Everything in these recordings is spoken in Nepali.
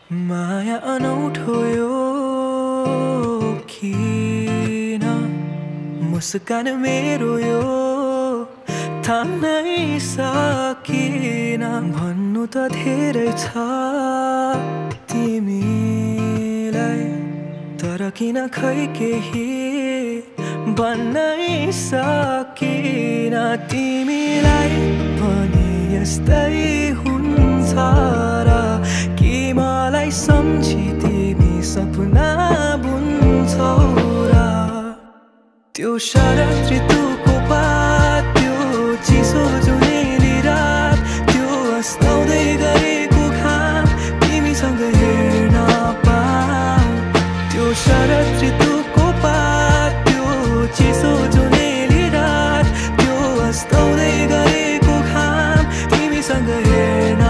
माया अनौठो यो किन मुस्कान मेरो यो थाम्नै सकिन भन्नु त धेरै छ तिमीलाई तर किन खै केही भन्नै सकिन तिमीलाई पनि यस्तै हुन्छ र कि मलाई सम्झी तिमी सपना बुन्छौ र त्यो शरद ऋतुको पात त्यो चिसो जुनेली रात त्यो अस्ताउँदै गरेको घाम तिमीसँग हेर्न पाऊँ त्यो शरद ऋतुको पात त्यो चिसो जुनेली रात त्यो अस्ताउँदै गरेको घाम तिमीसँग हेर्न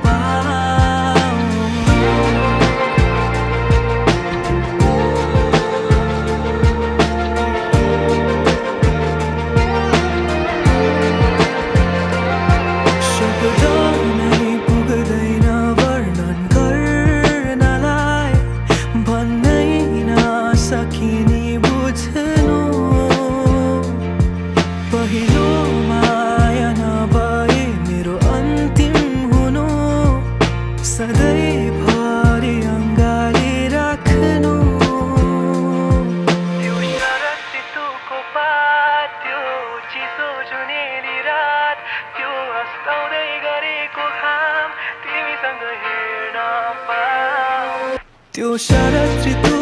सधैँभरि अङ्गाली राख्नु त्यो शरद ऋतुको पात त्यो चिसो जुनेली रात त्यो अस्ताउँदै गरेको घाम तिमीसँग हेर्न पाऊँ त्यो शरद ऋतु